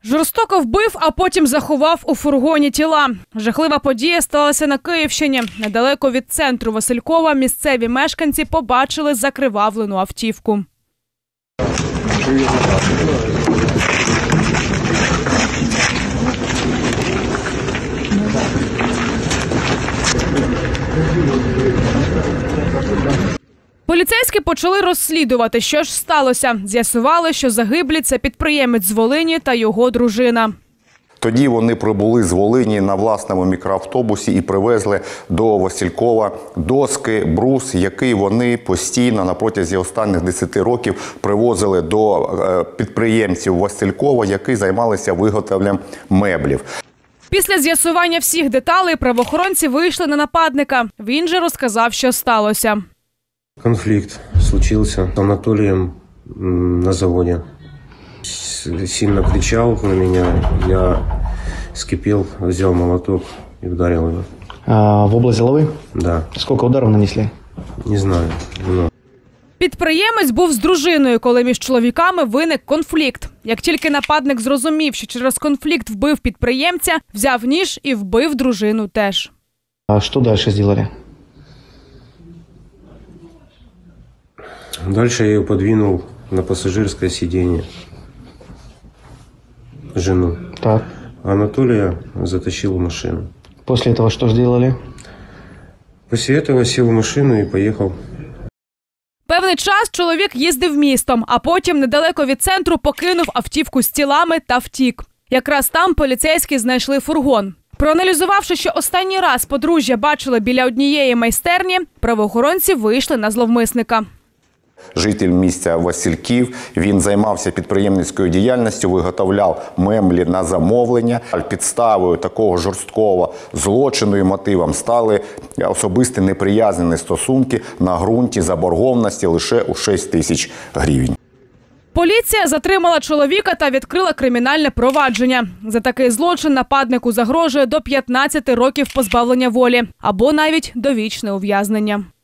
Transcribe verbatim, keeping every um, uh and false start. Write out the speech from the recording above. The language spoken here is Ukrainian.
Жорстоко вбив, а потім заховав у фургоні тіла. Жахлива подія сталася на Київщині. Недалеко від центру Василькова місцеві мешканці побачили закривавлену автівку. Поліцейські почали розслідувати, що ж сталося. З'ясували, що загиблі – це підприємець з Волині та його дружина. Тоді вони прибули з Волині на власному мікроавтобусі і привезли до Василькова доски, брус, який вони постійно на протязі останніх десяти років привозили до підприємців Василькова, які займалися виготовленням меблів. Після з'ясування всіх деталей правоохоронці вийшли на нападника. Він же розказав, що сталося. Конфликт случился с Анатолием на заводе. Сильно кричал на меня, я вскипел, взял молоток и ударил его. А, в область головы? Да. Сколько ударов нанесли? Не знаю. Но... Підприємець був з дружиною, коли між чоловіками виник конфлікт. Як тільки нападник зрозумів, що через конфлікт вбив підприємця, взяв ніж і вбив дружину теж. А що далі зробили? Дальше я ее подвинул на пассажирское сиденье, жену. Так. Анатолия затащил в машину. После этого что сделали? После этого сел в машину и поехал. Певний час чоловік їздив містом, а потім недалеко від центру покинув автівку з тілами та втік. Якраз там поліцейські знайшли фургон. Проаналізувавши, що останній раз подружжя бачили біля однієї майстерні, правоохоронці вийшли на зловмисника. Житель місця Васильків, він займався підприємницькою діяльністю, виготовляв меблі на замовлення. Підставою такого жорсткого злочину і мотивом стали особисті неприязнені стосунки на ґрунті заборгованості лише у шість тисяч гривень. Поліція затримала чоловіка та відкрила кримінальне провадження. За такий злочин нападнику загрожує до п'ятнадцяти років позбавлення волі або навіть довічне ув'язнення.